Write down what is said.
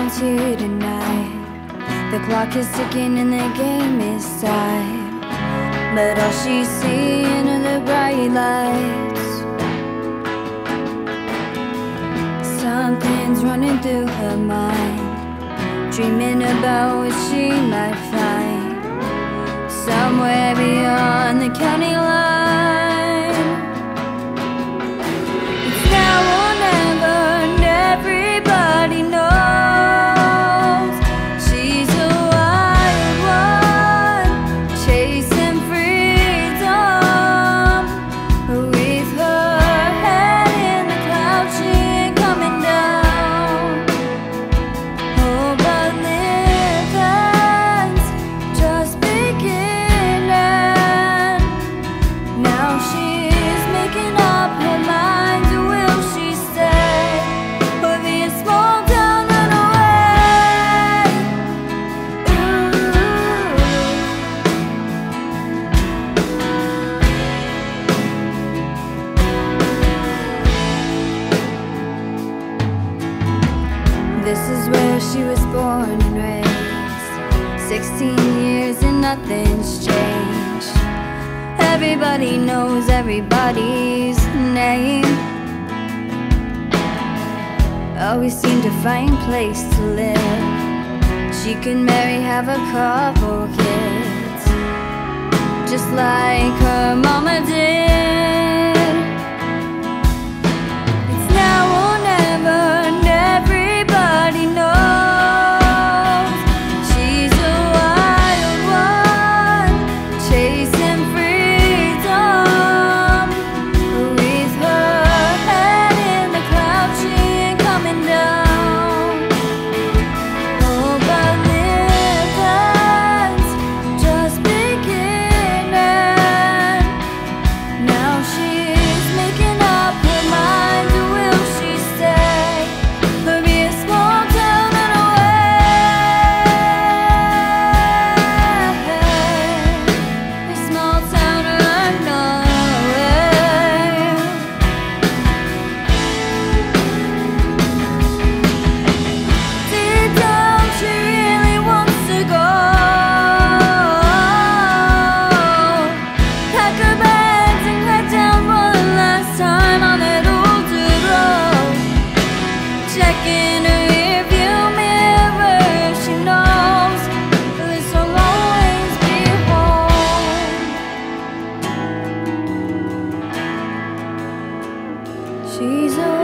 one's here tonight. The clock is ticking and the game is tied, but all she's seeing are the bright lights. Something's running through her mind, dreaming about what she might find somewhere beyond the county line. It's now or never, and everybody knows she's a wild one, chasing freedom. With her head in the clouds, she ain't coming down. Oh, but living's just beginning. Now she's making up her mind. Will she stay or be a small town runaway? This is where she was born and raised. 16 years and nothing's changed. Everybody knows everybody's name. Always seem to find place to live. She could marry, have a couple kids, just like her mama did. It's now or never, and everybody knows she's a wild one, chasing freedom. With her head in the clouds, she ain't coming down. Oh, but living's just beginning. Now she's making up her mind. Will she stay or be a small town runaway? A small town runaway. Deep down, she really wants to go. Pack her bags and head down one last time on that old dirt road. Checking her rearview mirror if she knows this'll always be home. She's a